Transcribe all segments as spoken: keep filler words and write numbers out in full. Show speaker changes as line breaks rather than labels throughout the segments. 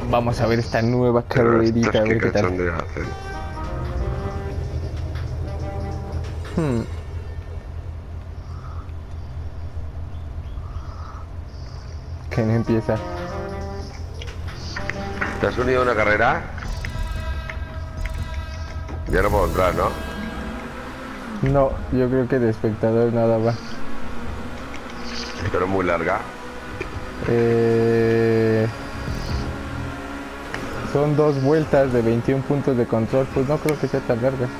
Vamos a ver esta nueva carrerita, a ver qué tal.
Hacen.
Hmm. ¿Quién empieza?
¿Te has unido a una carrera? Ya no puedo entrar, ¿no?
No, yo creo que de espectador nada va.
Pero es muy larga.
Eh... Son dos vueltas de veintiún puntos de control, pues no creo que sea tan larga.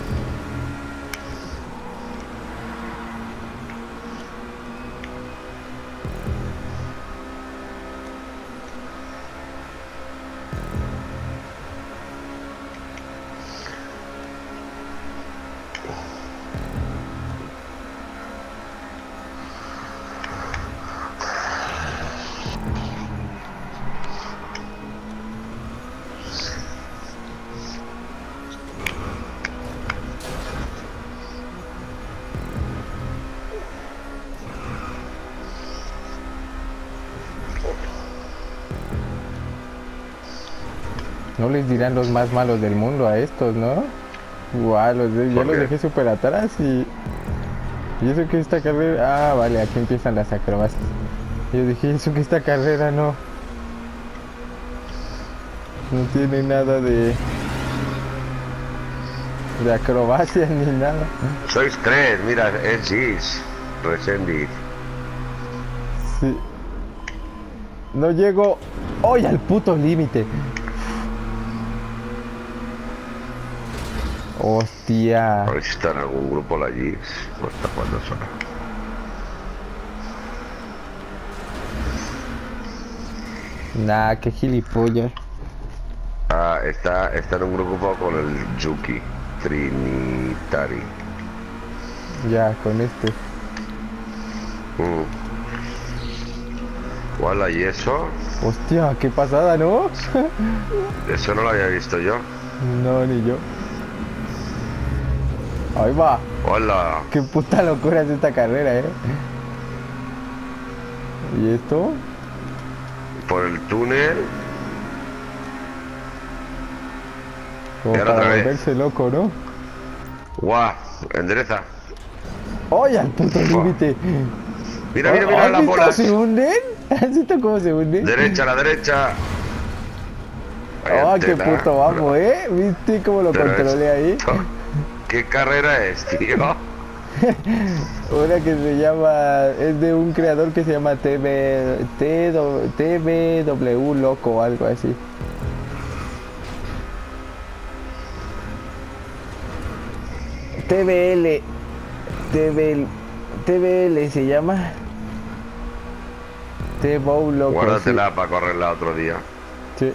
No les dirán los más malos del mundo a estos, ¿no? Guau, los de, ya los dejé súper atrás y... Y eso que esta carrera... Ah, vale, aquí empiezan las acrobacias. Yo dije, eso que esta carrera no... No tiene nada de... De acrobacias ni nada.
Sois tres, mira, es Gis. Resendiz.
Sí. No llego hoy al puto límite. Hostia.
A ver si está en algún grupo la Gis. No está jugando sola.
Nah, qué gilipollas.
Ah, está, está en un grupo con el Yuki. Trinitari.
Ya, con este.
Mm. Hola, ¿y eso?
Hostia, qué pasada, ¿no?
Eso no lo había visto yo.
No, ni yo. Ahí va.
Hola.
Qué puta locura es esta carrera, ¿eh? ¿Y esto?
Por el túnel.
Como
Y ahora
para
otra vez.
volverse loco, ¿no?
Guau, endereza.
¡Ay, al puto límite!
Mira, mira, mira
¿Has
las
visto
bolas.
se hunden? ¿Has visto cómo se hunden?
Derecha, a la derecha.
¡Oh, qué
Tela.
puto vamos, eh! ¿Viste cómo lo
Pero
controlé ahí?
esto, ¿qué carrera es, tío?
Una que se llama... Es de un creador que se llama T V... T V W Loco o algo así. T V L... T V L... T V L se llama... T V O Loco.
Guárdatela
Sí.
para correrla otro día.
Sí.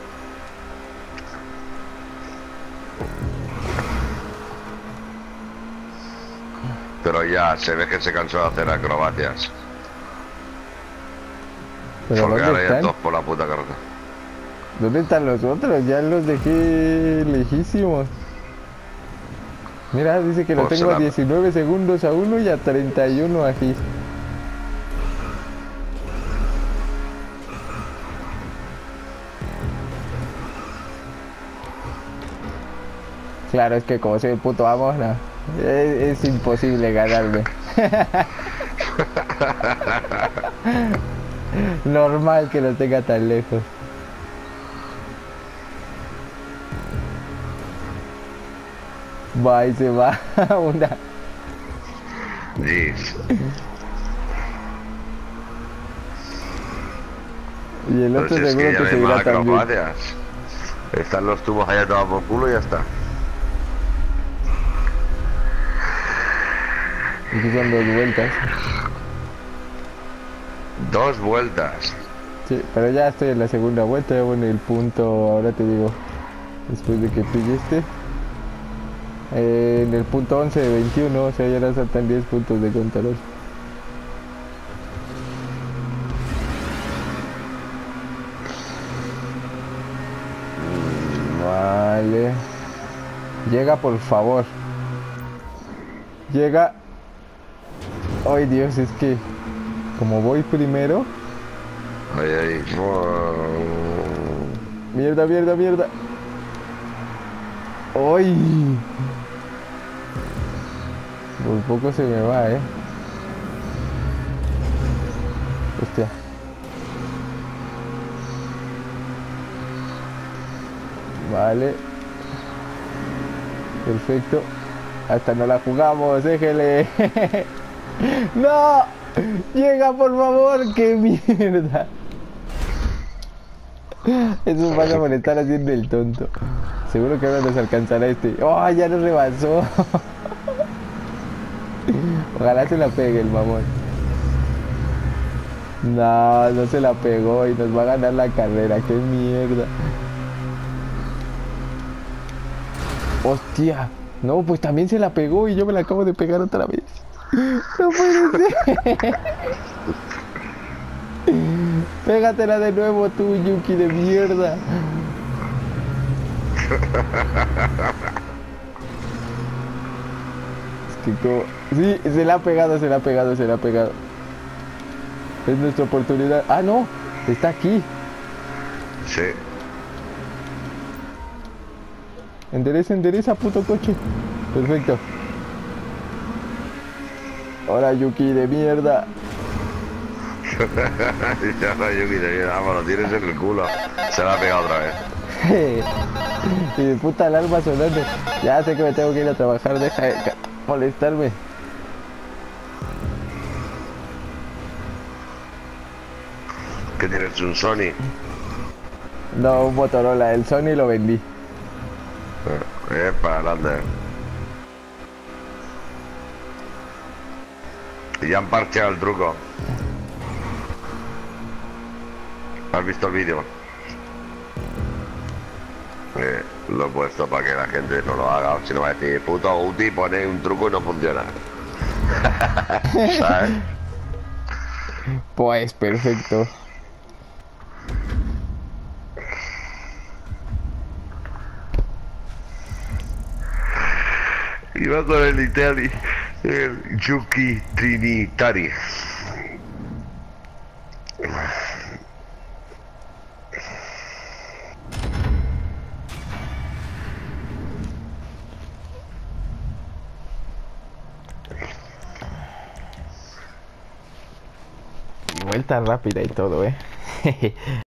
Pero ya, se ve que se cansó de hacer acrobacias.
¿Pero
Porque
dónde
ahora ya
están?
todos por la puta carrera.
¿Dónde están los otros? Ya los dejé lejísimos. Mira, dice que lo
Pues
tengo a
la...
diecinueve segundos a uno y a treinta y uno aquí. Claro, es que como soy el puto amo, no. Es, es imposible ganarme. Normal que lo tenga tan lejos. Va y se va una.
Gis.
Y el
Pero
otro
si es
seguro
que ya
que,
no hay
seguirá
más
también.
acrobacias. Están los tubos allá tomados por culo y ya está.
Aquí son dos vueltas.
Dos vueltas.
Sí, pero ya estoy en la segunda vuelta, ya bueno, el punto, ahora te digo, después de que pille este, eh, en el punto once de veintiuno, o sea, ya le saltan diez puntos de control. Vale. Llega, por favor. Llega. Ay, Dios, es que como voy primero.
Ahí, ahí.
Mierda, mierda, mierda. ¡Ay! Por poco se me va, eh. Hostia. Vale. Perfecto. Hasta no la jugamos, déjele. ¡No! ¡Llega, por favor! ¡Qué mierda! Eso pasa por estar haciendo el tonto. Seguro que ahora nos alcanzará este. ¡Oh, ya nos rebasó! Ojalá se la pegue el mamón. No, no se la pegó y nos va a ganar la carrera. ¡Qué mierda! ¡Hostia! No, pues también se la pegó y yo me la acabo de pegar otra vez. No puede ser. Pégatela de nuevo tú, Yuki de mierda. Es que como... Sí, se la ha pegado, se la ha pegado, se la ha pegado. Es nuestra oportunidad. Ah, no, está aquí.
Sí.
Endereza, endereza, puto coche. Perfecto. Ahora, Yuki de mierda.
Ya no, Yuki de mierda, vamos, lo tienes en el culo. Se la ha pegado otra vez.
Y de puta alarma sonando. Ya sé que me tengo que ir a trabajar, deja de molestarme.
¿Qué tienes? ¿Un Sony?
No, un Motorola, el Sony lo vendí.
Eh, para adelante. Y ya han parcheado el truco. ¿Has visto el vídeo? Eh, lo he puesto para que la gente no lo haga. Si no va a decir, puto Guti, pone un truco y no funciona. ¿Sabes?
Pues perfecto.
Y va con el Itali, el Yuki Trinitari.
Y vuelta rápida y todo, eh.